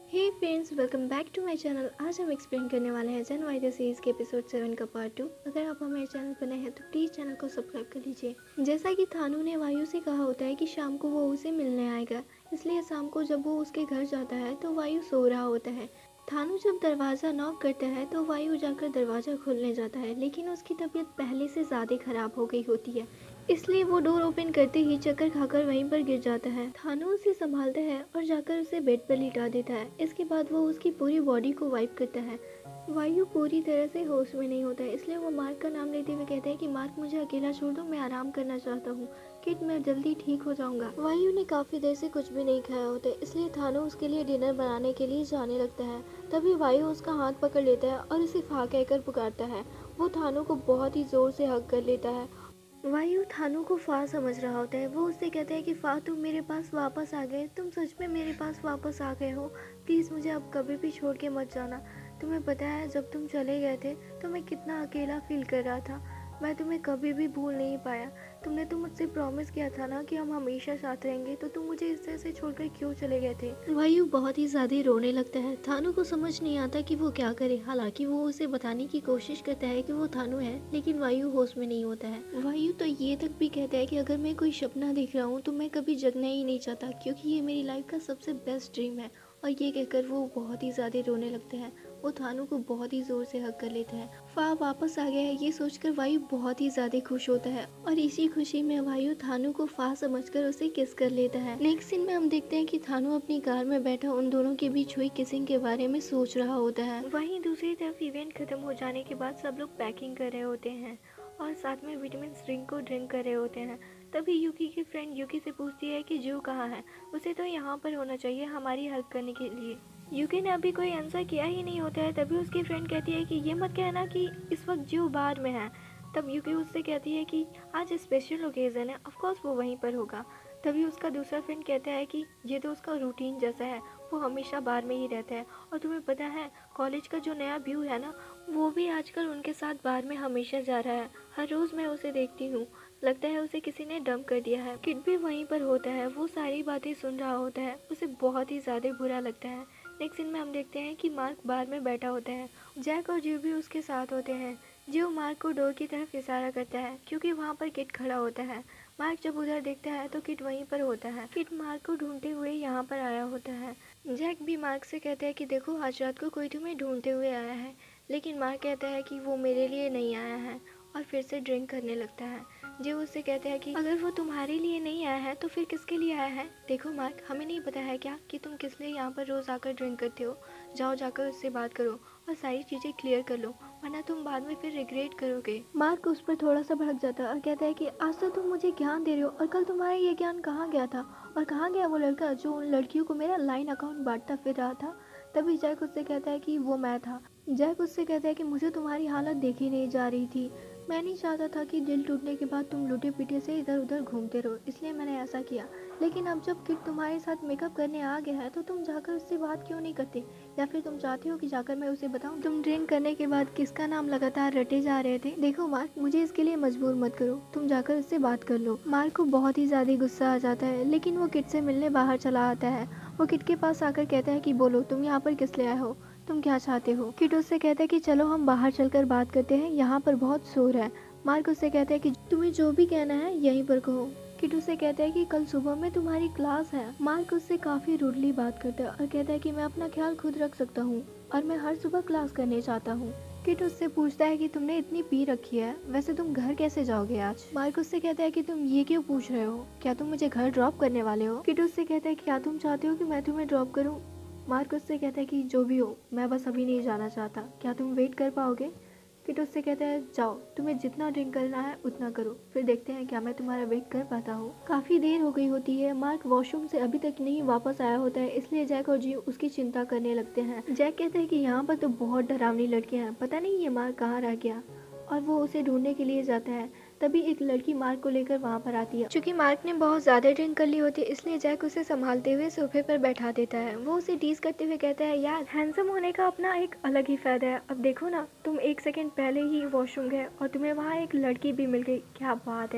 Hey friends, welcome back to my channel. आज हम explain करने वाले हैं जन वाई द सीरीज के एपिसोड 7 का पार्ट 2। अगर आप हमारे चैनल पर नए हैं तो प्लीज़ चैनल को सब्सक्राइब कर लीजिए। जैसा कि थानू ने वायु से कहा होता है कि शाम को वो उसे मिलने आएगा, इसलिए शाम को जब वो उसके घर जाता है तो वायु सो रहा होता है। थानू जब दरवाज़ा नॉक करता है तो वायु जाकर दरवाज़ा खोलने जाता है, लेकिन उसकी तबीयत पहले से ज़्यादा ख़राब हो गई होती है, इसलिए वो डोर ओपन करते ही चक्कर खाकर वहीं पर गिर जाता है। थानू उसे संभालता है और जाकर उसे बेड पर लिटा देता है। इसके बाद वो उसकी पूरी बॉडी को वाइप करता है। वायु पूरी तरह से होश में नहीं होता है, इसलिए वो मार्क का नाम लेते हुए कहता है कि मार्क, मुझे अकेला छोड़ दो, मैं आराम करना चाहता हूँ। किट, मैं जल्दी ठीक हो जाऊंगा। वायु ने काफी देर से कुछ भी नहीं खाया होता है, इसलिए थानू उसके लिए डिनर बनाने के लिए जाने लगता है। तभी वायु उसका हाथ पकड़ लेता है और उसे फा कहकर पुकारता है। वो थानू को बहुत ही जोर से हग कर लेता है। वायु थानू को फा समझ रहा होता है। वो उससे कहता है कि फा, तुम मेरे पास वापस आ गए, तुम सच में मेरे पास वापस आ गए हो। प्लीज़ मुझे अब कभी भी छोड़ के मत जाना। तुम्हें पता है जब तुम चले गए थे तो मैं कितना अकेला फील कर रहा था। मैं तुम्हें कभी भी भूल नहीं पाया। तुमने तो मुझसे प्रॉमिस किया था ना कि हम हमेशा साथ रहेंगे, तो तुम मुझे इस तरह से छोड़कर क्यों चले गए थे। वायु बहुत ही ज्यादा रोने लगता है। थानू को समझ नहीं आता कि वो क्या करे। हालांकि वो उसे बताने की कोशिश करता है कि वो थानू है, लेकिन वायु होश में नहीं होता है। वायु तो ये तक भी कहता है कि अगर मैं कोई सपना देख रहा हूँ तो मैं कभी जगना ही नहीं चाहता, क्योंकि ये मेरी लाइफ का सबसे बेस्ट ड्रीम है। और ये कहकर वो बहुत ही ज्यादा रोने लगते हैं। वो थानू को बहुत ही जोर से हग कर लेता है। फा वापस आ गया है ये सोचकर वायु बहुत ही ज्यादा खुश होता है, और इसी खुशी में वायु थानू को फा समझकर उसे किस कर लेता है। नेक्स्ट सीन में हम देखते हैं कि थानू अपनी कार में बैठा उन दोनों के बीच हुई किसिंग के बारे में सोच रहा होता है। वहीं दूसरी तरफ इवेंट खत्म हो जाने के बाद सब लोग पैकिंग कर रहे होते हैं और साथ में विटामिन ड्रिंक को ड्रिंक कर रहे होते हैं। तभी यूकी की फ्रेंड यूकी से पूछती है कि जो कहाँ है, उसे तो यहाँ पर होना चाहिए हमारी हेल्प करने के लिए। यूकी ने अभी कोई आंसर किया ही नहीं होता है, तभी उसकी फ्रेंड कहती है कि ये मत कहना कि इस वक्त जो बाहर में है। तब यूकी उससे कहती है कि आज स्पेशल ओकेजन है, ऑफकोर्स वो वहीं पर होगा। तभी उसका दूसरा फ्रेंड कहता है कि ये तो उसका रूटीन जैसा है, वो हमेशा बार में ही रहता है। और तुम्हें पता है कॉलेज का जो नया व्यू है ना, वो भी आजकल उनके साथ बार में हमेशा जा रहा है। हर रोज़ मैं उसे देखती हूँ, लगता है उसे किसी ने डंप कर दिया है। किड भी वहीं पर होता है, वो सारी बातें सुन रहा होता है। उसे बहुत ही ज़्यादा बुरा लगता है। नेक्स्ट सीन में हम देखते हैं कि मार्क बार में बैठा होता है। जैक और जियो भी उसके साथ होते हैं। जियो मार्क को डोर की तरफ इशारा करता है, क्योंकि वहाँ पर किड खड़ा होता है। मार्क जब उधर देखता है तो किड वहीं पर होता है। किड मार्क को ढूंढते हुए यहाँ पर आया होता है। जैक भी मार्क से कहता है कि देखो, आज रात को कोई तुम्हें ढूंढते हुए आया है। लेकिन मार्क कहता है कि वो मेरे लिए नहीं आया है, और फिर से ड्रिंक करने लगता है। जो उससे कहते हैं कि अगर वो तुम्हारे लिए नहीं आया है तो फिर किसके लिए आया है। देखो मार्क, हमें नहीं पता है क्या कि तुम किस लिए यहाँ पर रोज आकर ड्रिंक करते हो। जाओ जाकर उससे बात करो और सारी चीजें क्लियर कर लो, वरना तुम बाद में फिर रिग्रेट करोगे। मार्क उस पर थोड़ा सा भड़क जाता है और कहता है कि आज तो तुम मुझे ज्ञान दे रहे हो, और कल तुम्हारा ये ज्ञान कहाँ गया था, और कहाँ गया वो लड़का जो उन लड़कियों को मेरा लाइन अकाउंट बांटता फिर रहा था। तभी जैक उससे कहता है कि वो मैं था। जैक उससे कहता है कि मुझे तुम्हारी हालत देखी नहीं जा रही थी। मैं नहीं चाहता था कि दिल टूटने के बाद तुम लुटे पीटे से इधर उधर घूमते रहो, इसलिए मैंने ऐसा किया। लेकिन अब जब किड तुम्हारे साथ मेकअप करने आ गया है तो तुम जाकर उससे बात क्यों नहीं करते, या फिर तुम चाहते हो कि जाकर मैं उसे बताऊं तुम ड्रिंक करने के बाद किसका नाम लगातार रटे जा रहे थे। देखो मार्क, मुझे इसके लिए मजबूर मत करो, तुम जाकर उससे बात कर लो। मार्क को बहुत ही ज्यादा गुस्सा आ जाता है, लेकिन वो किड से मिलने बाहर चला आता है। वो किड के पास आकर कहता है कि बोलो, तुम यहाँ पर किस लिए आए हो, तुम क्या चाहते हो। किड उससे कहता है कि चलो हम बाहर चलकर बात करते हैं, यहाँ पर बहुत शोर है। मार्क उससे कहता है कि तुम्हें जो भी कहना है यहीं पर कहो। किड उससे कहता है कि कल सुबह में तुम्हारी क्लास है। मार्क उससे काफी रूडली बात करता है और कहता है कि मैं अपना ख्याल खुद रख सकता हूँ और मैं हर सुबह क्लास करने चाहता हूँ। किड उससे पूछता है कि तुमने इतनी पी रखी है, वैसे तुम घर कैसे जाओगे आज। मार्क उससे कहता है कि तुम ये क्यों पूछ रहे हो, क्या तुम मुझे घर ड्रॉप करने वाले हो। किड उससे कहता है कि क्या तुम चाहते हो कि मैं तुम्हें ड्रॉप करूँ। मार्क उससे कहता है कि जो भी हो, मैं बस अभी नहीं जाना चाहता, क्या तुम वेट कर पाओगे। किड उससे कहता है जाओ, तुम्हें जितना ड्रिंक करना है उतना करो, फिर देखते हैं क्या मैं तुम्हारा वेट कर पाता हूँ। काफी देर हो गई होती है। मार्क वॉशरूम से अभी तक नहीं वापस आया होता है, इसलिए जैक और जियो उसकी चिंता करने लगते हैं। जैक कहते हैं कि यहाँ पर तो बहुत डरावनी लड़कियां हैं, पता नहीं ये मार्क कहाँ रह गया, और वो उसे ढूंढने के लिए जाता है। तभी एक लड़की मार्क को लेकर वहाँ पर आती है। चूंकि मार्क ने बहुत ज्यादा ड्रिंक कर ली होती है, इसलिए जैक उसे संभालते हुए सोफे पर बैठा देता है। वो उसे टीज करते हुए कहता है, यार हैंडसम होने का अपना एक अलग ही फायदा है। अब देखो ना, तुम एक सेकंड पहले ही वॉशरूम गए और तुम्हें वहाँ एक लड़की भी मिल गई, क्या बात है।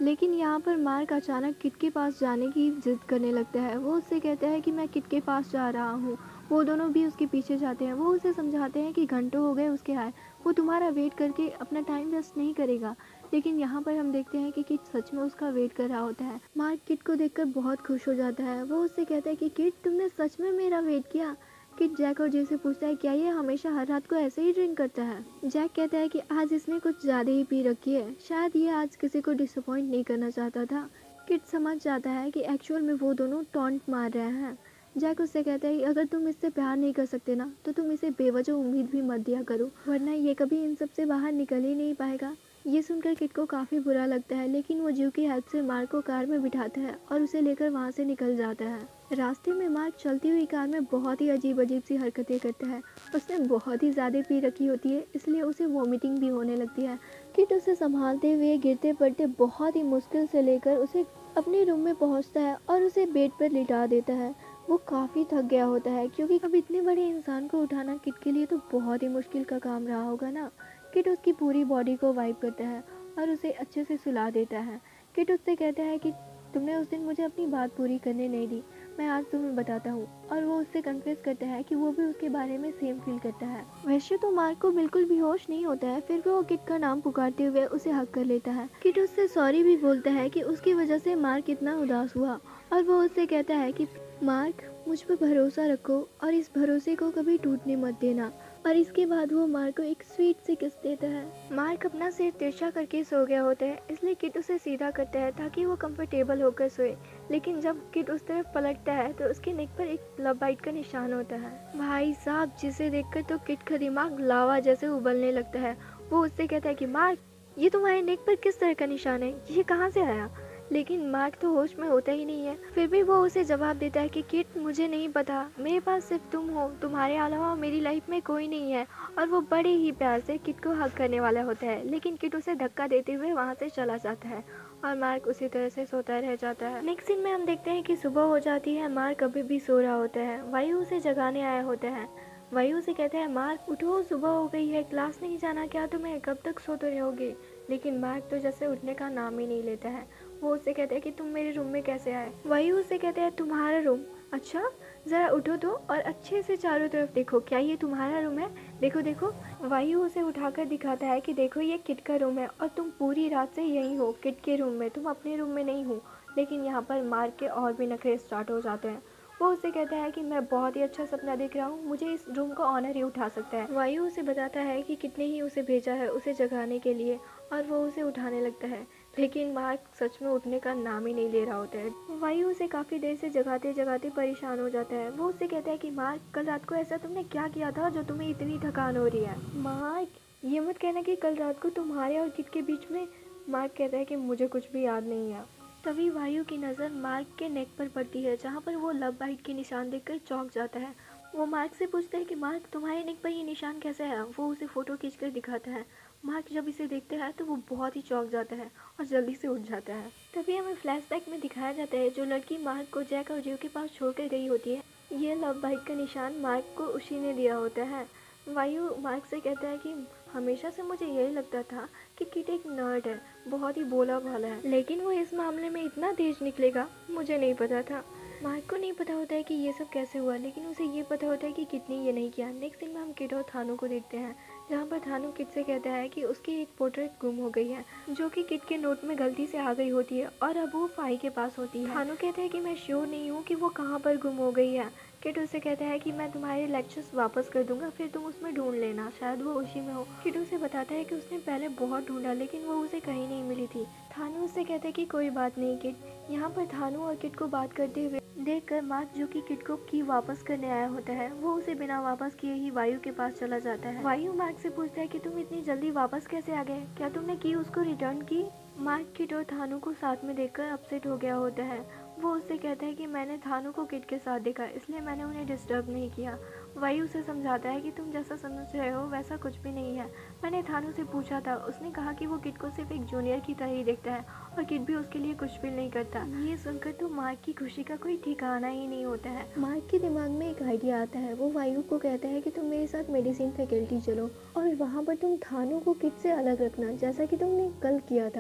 लेकिन यहाँ पर मार्क अचानक किट के पास जाने की जिद करने लगता है। वो उससे कहता है कि मैं किट के पास जा रहा हूँ। वो दोनों भी उसके पीछे जाते हैं। वो उसे समझाते हैं कि घंटों हो गए उसके आए, वो तुम्हारा वेट करके अपना टाइम वेस्ट नहीं करेगा। लेकिन यहाँ पर हम देखते हैं कि किट सच में उसका वेट कर रहा होता है। मार्क किट को देखकर बहुत खुश हो जाता है। वो उससे कहता है कि किट, तुमने सच में मेरा वेट किया। किट जैक और जे से पूछता है, क्या ये हमेशा हर रात को ऐसे ही ड्रिंक करता है? जैक कहता है कि आज इसने कुछ ज़्यादा ही पी रखी है, शायद ये आज किसी को डिसअपॉइंट नहीं करना चाहता था। किट समझ जाता है कि एक्चुअल में वो दोनों टॉन्ट मार रहे हैं। जैक उससे कहता है कि अगर तुम इससे प्यार नहीं कर सकते ना, तो तुम इसे बेवजह उम्मीद भी मत दिया करो, वरना ये कभी इन सब से बाहर निकल ही नहीं पाएगा। ये सुनकर किट को काफ़ी बुरा लगता है, लेकिन वो जीव की हेल्प से मार्क को कार में बिठाता है और उसे लेकर वहाँ से निकल जाता है। रास्ते में मार्क चलती हुई कार में बहुत ही अजीब अजीब सी हरकतें करता है। उसने बहुत ही ज़्यादा पी रखी होती है, इसलिए उसे वॉमिटिंग भी होने लगती है। किट उसे संभालते हुए गिरते पड़ते बहुत ही मुश्किल से लेकर उसे अपने रूम में पहुंचता है और उसे बेड पर लिटा देता है। वो काफ़ी थक गया होता है, क्योंकि अब इतने बड़े इंसान को उठाना किट के लिए तो बहुत ही मुश्किल का काम रहा होगा ना। किट उसकी पूरी बॉडी को वाइप करता है और उसे अच्छे से सुला देता है। किट उससे कहता है कि तुमने उस दिन मुझे अपनी बात पूरी करने नहीं दी, मैं आज तुम्हें बताता हूँ। और वो उससे कन्फेस करता है कि वो भी उसके बारे में सेम फील करता है। वैसे तो मार्क को बिल्कुल भी होश नहीं होता है, फिर भी वो किट का नाम पुकारते हुए उसे हक कर लेता है। किट उससे सॉरी भी बोलता है कि उसकी वजह से मार्क इतना उदास हुआ, और वो उससे कहता है कि मार्क, मुझ पर भरोसा रखो और इस भरोसे को कभी टूटने मत देना। और इसके बाद वो मार्क को एक स्वीट सी किस देता है। मार्क अपना सिर तिरछा करके सो गया होता है, इसलिए किट उसे सीधा करता है ताकि वो कंफर्टेबल होकर सोए। लेकिन जब किट उस तरफ पलटता है तो उसके नेक पर एक लव बाइट का निशान होता है। भाई साहब, जिसे देखकर तो किट का दिमाग लावा जैसे उबलने लगता है। वो उससे कहता है कि मार्क, ये तुम्हारे नेक पर किस तरह का निशान है, ये कहाँ से आया? लेकिन मार्क तो होश में होता ही नहीं है। फिर भी वो उसे जवाब देता है कि किट, मुझे नहीं पता, मेरे पास सिर्फ तुम हो, तुम्हारे अलावा मेरी लाइफ में कोई नहीं है। और वो बड़े ही प्यार से किट को हग करने वाला होता है, लेकिन किट उसे धक्का देते हुए वहाँ से चला जाता है और मार्क उसी तरह से सोता रह जाता है। नेक्स्ट सीन में हम देखते हैं कि सुबह हो जाती है। मार्क अभी भी सो रहा होता है। वायु उसे जगाने आया होता है। वायु से कहता है, मार्क उठो, सुबह हो गई है, क्लास नहीं जाना क्या तुम्हें, कब तक सोते रहोगे? लेकिन मार्क तो जैसे उठने का नाम ही नहीं लेता है। वो उससे कहता है कि तुम मेरे रूम में कैसे आए? वायु उससे कहता है, तुम्हारा रूम? अच्छा, ज़रा उठो तो और अच्छे से चारों तरफ देखो, क्या ये तुम्हारा रूम है? देखो देखो। वायु उसे उठाकर दिखाता है कि देखो, ये किट का रूम है और तुम पूरी रात से यहीं हो, किट के रूम में, तुम अपने रूम में नहीं हो। लेकिन यहाँ पर मार्क के और भी नखरे स्टार्ट हो जाते हैं। वो उससे कहता है कि मैं बहुत ही अच्छा सपना देख रहा हूँ, मुझे इस रूम का ऑनर ही उठा सकता है। वायु उसे बताता है कि कितने ही उसे भेजा है उसे जगाने के लिए, और वो उसे उठाने लगता है। लेकिन मार्क सच में उठने का नाम ही नहीं ले रहा होता है। वायु उसे काफ़ी देर से जगाते जगाते परेशान हो जाता है। वो उससे कहता है कि मार्क, कल रात को ऐसा तुमने क्या किया था जो तुम्हें इतनी थकान हो रही है? मार्क, ये मत कहना कि कल रात को तुम्हारे और किट के बीच में। मार्क कहता है कि मुझे कुछ भी याद नहीं है। तभी वायु की नज़र मार्क के नेक पर पड़ती है, जहाँ पर वो लव बाइट के निशान देखकर चौंक जाता है। वो मार्क से पूछता है कि मार्क, तुम्हारे नेक पर ये निशान कैसे है? वो उसे फ़ोटो खींचकर दिखाता है। मार्क जब इसे देखता है तो वो बहुत ही चौंक जाता है और जल्दी से उठ जाता है। तभी हमें फ्लैशबैक में दिखाया जाता है, जो लड़की मार्क को जैक और जियो के पास छोड़कर गई होती है, ये लव बाइट का निशान मार्क को उसी ने दिया होता है। वायु मार्क से कहता है कि हमेशा से मुझे यही लगता था कि किट एक नर्ड है, बहुत ही भोला भाला है, लेकिन वो इस मामले में इतना तेज निकलेगा, मुझे नहीं पता था। मार्क को नहीं पता होता है कि ये सब कैसे हुआ, लेकिन उसे ये पता होता है कि किट ने ये नहीं किया। नेक्स्ट सीन में हम किट और थानू को देखते हैं, जहाँ पर थानू किट से कहता है कि उसकी एक पोर्ट्रेट गुम हो गई है, जो कि किट के नोट में गलती से आ गई होती है और अब वो फाई के पास होती है। थानू कहता है कि मैं श्योर नहीं हूँ कि वो कहाँ पर गुम हो गई है। किट उससे कहता है कि मैं तुम्हारे लेक्चर्स वापस कर दूंगा, फिर तुम उसमें ढूंढ लेना, शायद वो उसी में हो। किट उसे बताता है कि उसने पहले बहुत ढूंढा, लेकिन वो उसे कहीं नहीं मिली थी। थानू उससे कहता है कि कोई बात नहीं किट। यहाँ पर थानू और किट को बात करते हुए देखकर मार्क, जो कि किट को की वापस करने आया होता है, वो उसे बिना वापस किए ही वायु के पास चला जाता है। वायु मार्क से पूछता है कि तुम इतनी जल्दी वापस कैसे आ गए, क्या तुमने की उसको रिटर्न की? मार्क किट और थानू को साथ में देखकर अपसेट हो गया होता है। वो उससे कहता है कि मैंने थानू को किट के साथ देखा, इसलिए मैंने उन्हें डिस्टर्ब नहीं किया। वायु उसे समझाता है कि तुम जैसा समझ रहे हो वैसा कुछ भी नहीं है। मैंने थानू से पूछा था, उसने कहा कि वो किट को सिर्फ एक जूनियर की तरह ही देखता है और किट भी उसके लिए कुछ फील नहीं करता। ये सुनकर तो मार्क की खुशी का कोई ठिकाना ही नहीं होता है। मार्क के दिमाग में एक आइडिया आता है। वो वायु को कहता है कि तुम मेरे साथ मेडिसिन फैकल्टी चलो और वहाँ पर तुम थानू को किट से अलग रखना, जैसा कि तुमने कल किया था।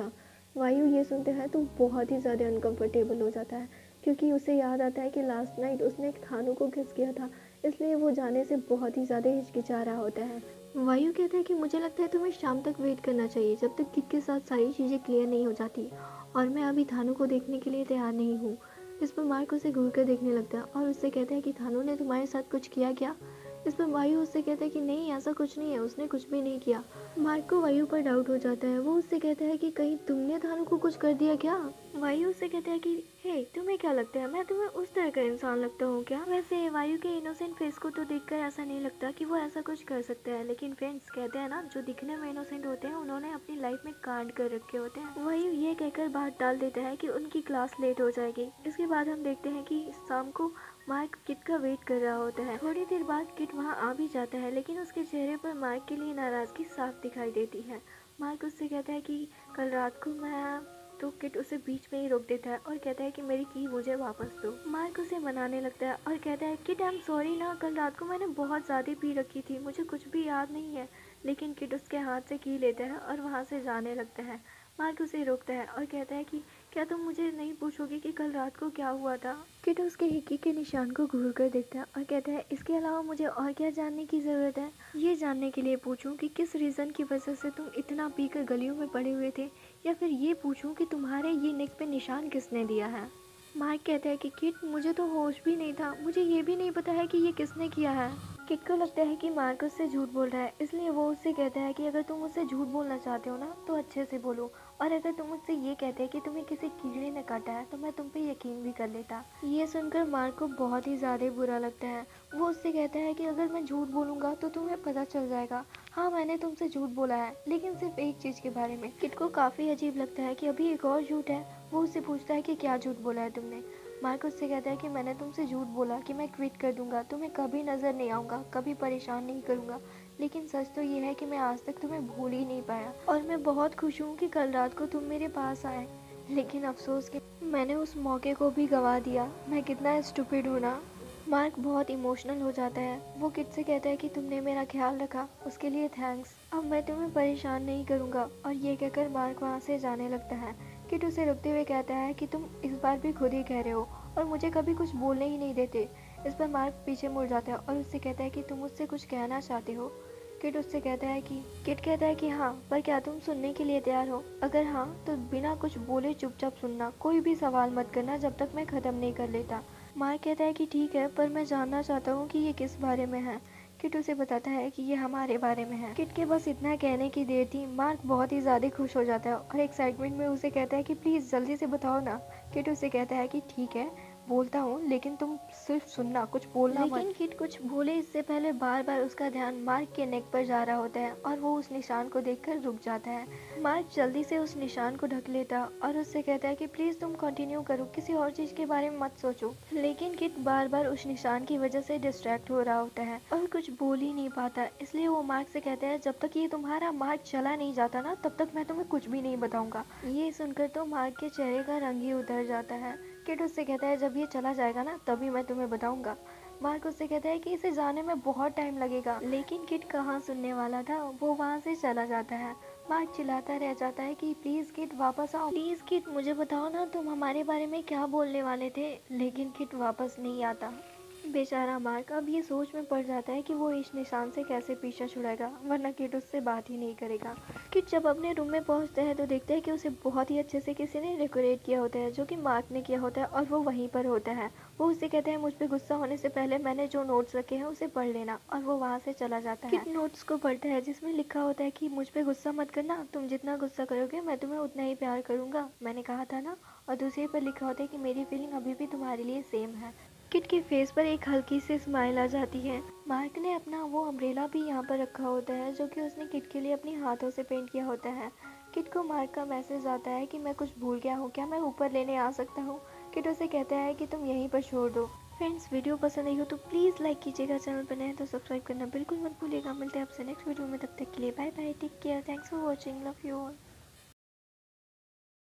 वायु ये सुनते हैं तो बहुत ही ज़्यादा अनकंफर्टेबल हो जाता है, क्योंकि उसे याद आता है कि लास्ट नाइट उसने एक थानू को किस किया था, इसलिए वो जाने से बहुत ही ज़्यादा हिचकिचा रहा होता है। वायु कहता है कि मुझे लगता है तुम्हें शाम तक वेट करना चाहिए, जब तक किट के साथ सारी चीज़ें क्लियर नहीं हो जाती, और मैं अभी थानू को देखने के लिए तैयार नहीं हूँ। इस पर मार्क उसे घूर कर देखने लगता है और उससे कहता है कि थानू ने तुम्हारे साथ कुछ किया क्या? इस पर वायु उससे कहता है कि नहीं, ऐसा कुछ नहीं है, उसने कुछ भी नहीं किया। मार्क को वायु पर डाउट हो जाता है। वो उससे कहता है कि कहीं तुमने थानू को कुछ कर दिया क्या? वायु उससे कहता है कि हे, तुम्हें क्या लगता है, मैं तुम्हें उस तरह का इंसान लगता हूँ क्या? वैसे वायु के इनोसेंट फेस को तो देखकर ऐसा नहीं लगता कि वो ऐसा कुछ कर सकता है, लेकिन फ्रेंड्स कहते हैं ना, जो दिखने में इनोसेंट होते हैं उन्होंने अपनी लाइफ में कांड कर रखे होते हैं। वायु ये कहकर बात डाल देता है कि उनकी क्लास लेट हो जाएगी। इसके बाद हम देखते हैं कि शाम को मार्क किट का वेट कर रहा होता है। थोड़ी देर बाद किट वहाँ आ भी जाता है, लेकिन उसके चेहरे पर मार्क के लिए नाराजगी साफ दिखाई देती है। मार्क उससे कहता है कि कल रात को मैं, तो किट उसे बीच में ही रोक देता है और कहता है कि मेरी की मुझे वापस दो। मार्क उसे मनाने लगता है और कहता है किट, आई एम सॉरी ना, कल रात को मैंने बहुत ज़्यादा पी रखी थी, मुझे कुछ भी याद नहीं है। लेकिन किट उसके हाथ से की लेता है और वहाँ से जाने लगता है। मार्क उसे रोकता है और कहता है कि क्या तुम मुझे नहीं पूछोगे कि कल रात को क्या हुआ था? किट उसके हिक्की के निशान को घूर कर देखता है और कहता है इसके अलावा मुझे और क्या जानने की ज़रूरत है? ये जानने के लिए पूछूं कि किस रीज़न की वजह से तुम इतना पीकर गलियों में पड़े हुए थे, या फिर ये पूछूं कि तुम्हारे ये नेक पे निशान किसने दिया है? मार्क कहता है कि किट, मुझे तो होश भी नहीं था, मुझे ये भी नहीं पता है कि ये किसने किया है। किट को लगता है कि मार्क उससे झूठ बोल रहा है, इसलिए वो उससे कहता है कि अगर तुम मुझसे झूठ बोलना चाहते हो ना, तो अच्छे से बोलो, और अगर तुम मुझसे ये कहते हैं कि तुम्हें किसी कीड़े ने काटा है, तो मैं तुम पे यकीन भी कर लेता। ये सुनकर मार्क को बहुत ही ज़्यादा बुरा लगता है। वो उससे कहता है कि अगर मैं झूठ बोलूँगा तो तुम्हें पता चल जाएगा। हाँ, मैंने तुमसे झूठ बोला है, लेकिन सिर्फ एक चीज़ के बारे में। किट को काफ़ी अजीब लगता है कि अभी एक और झूठ है। वो उससे पूछता है कि क्या झूठ बोला है तुमने? मार्क उससे कहता है कि मैंने तुमसे झूठ बोला कि मैं क्विट कर दूंगा, तुम्हें कभी नज़र नहीं आऊँगा, कभी परेशान नहीं करूँगा। लेकिन सच तो ये है कि मैं आज तक तुम्हें भूल ही नहीं पाया, और मैं बहुत खुश हूँ कि कल रात को तुम मेरे पास आए। लेकिन अफसोस कि मैंने उस मौके को भी गंवा दिया। मैं कितना स्टूपिड हूँ ना। मार्क बहुत इमोशनल हो जाता है। वो किट से कहता है कि तुमने मेरा ख्याल रखा, उसके लिए थैंक्स। अब मैं तुम्हें परेशान नहीं करूँगा। और ये कहकर मार्क वहाँ से जाने लगता है। किट उसे रुकते हुए कहता है कि तुम इस बार भी खुद ही कह रहे हो, और मुझे कभी कुछ बोलने ही नहीं देते। इस पर मार्क पीछे मुड़ जाता है और उससे कहता है कि तुम मुझसे कुछ कहना चाहते हो? किट उससे कहता है कि किट कहता है कि हाँ, पर क्या तुम सुनने के लिए तैयार हो? अगर हाँ, तो बिना कुछ बोले चुपचाप सुनना, कोई भी सवाल मत करना जब तक मैं ख़त्म नहीं कर लेता। मार्क कहता है कि ठीक है, पर मैं जानना चाहता हूँ कि ये किस बारे में है। किट उसे बताता है कि ये हमारे बारे में है। किट के बस इतना कहने की देर थी, मार्क बहुत ही ज़्यादा खुश हो जाता है और एक्साइटमेंट में उसे कहता है कि प्लीज़ जल्दी से बताओ ना। किट उसे कहता है कि ठीक है, बोलता हूँ, लेकिन तुम सिर्फ सुनना, कुछ बोलना मत। लेकिन किट कुछ बोले इससे पहले बार बार उसका ध्यान मार्क के नेक पर जा रहा होता है और वो उस निशान को देखकर रुक जाता है। मार्क जल्दी से उस निशान को ढक लेता और उससे कहता है कि प्लीज़ तुम कंटिन्यू करो, किसी और चीज़ के बारे में मत सोचो। लेकिन किट बार बार उस निशान की वजह से डिस्ट्रैक्ट हो रहा होता है और कुछ बोल ही नहीं पाता, इसलिए वो मार्क से कहता है जब तक ये तुम्हारा मार्क चला नहीं जाता ना, तब तक मैं तुम्हें कुछ भी नहीं बताऊंगा। ये सुनकर तो मार्क के चेहरे का रंग ही उतर जाता है। किट उससे कहता है जब ये चला जाएगा ना, तभी मैं तुम्हें बताऊंगा। मार्क उससे कहता है कि इसे जाने में बहुत टाइम लगेगा, लेकिन किट कहाँ सुनने वाला था, वो वहाँ से चला जाता है। मार्क चिल्लाता रह जाता है कि प्लीज़ किट वापस आओ, प्लीज़ किट मुझे बताओ ना, तुम हमारे बारे में क्या बोलने वाले थे। लेकिन किट वापस नहीं आता। बेचारा मार्क अब ये सोच में पड़ जाता है कि वो इस निशान से कैसे पीछा छुड़ाएगा, वरना किट उससे बात ही नहीं करेगा। किट जब अपने रूम में पहुंचता है तो देखता है कि उसे बहुत ही अच्छे से किसी ने डेकोरेट किया होता है, जो कि मार्क ने किया होता है, और वो वहीं पर होता है। वो उससे कहता है मुझ पर गुस्सा होने से पहले मैंने जो नोट्स रखे हैं उसे पढ़ लेना, और वो वहाँ से चला जाता है। किट नोट्स को पढ़ता है जिसमें लिखा होता है कि मुझ पर गुस्सा मत करना, तुम जितना गुस्सा करोगे मैं तुम्हें उतना ही प्यार करूँगा, मैंने कहा था ना। और दूसरे पर लिखा होता है कि मेरी फीलिंग अभी भी तुम्हारे लिए सेम है। किट के फेस पर एक हल्की सी स्माइल आ जाती है। मार्क ने अपना वो अम्ब्रेला भी यहाँ पर रखा होता है, जो कि उसने किट के लिए अपने हाथों से पेंट किया होता है। किट को मार्क का मैसेज आता है कि मैं कुछ भूल गया हूँ, क्या मैं ऊपर लेने आ सकता हूँ? किट उसे कहता है कि तुम यहीं पर छोड़ दो। फ्रेंड्स, वीडियो पसंद आई हो तो प्लीज़ लाइक कीजिएगा, चैनल पर नए हैं तो सब्सक्राइब करना बिल्कुल मत भूलिएगा। मिलते हैं आपसे नेक्स्ट वीडियो में, तब तक के लिए bye bye, take care, thanks for watching, love you all.